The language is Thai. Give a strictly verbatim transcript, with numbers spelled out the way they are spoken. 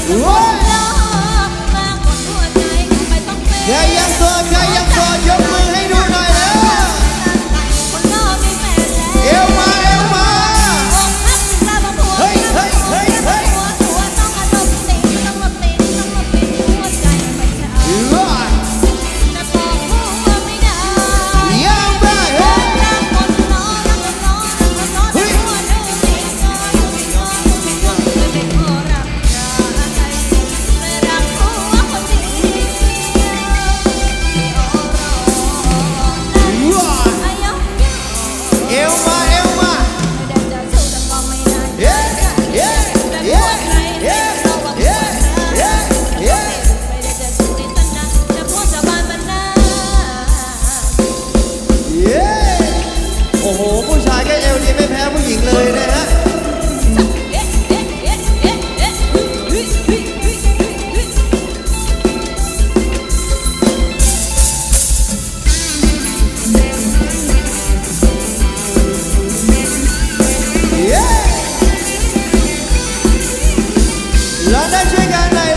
ใครยังโสดใครยังโสดยกมือให้ดูหน่อยนะเอวมาเอวมาเฮ้ยเฮ้ยเฮ้ยเฮ้ยยังไปเฮ้ยเฮ้ยเอวมาเอวมาเย้เย้เย้เย้เย้เย้เย้เย้โอ้โหผู้ชายก็เอวดีไม่แพ้ผู้หญิงเลยนะฮะเราได้ช่วยกันหน่อย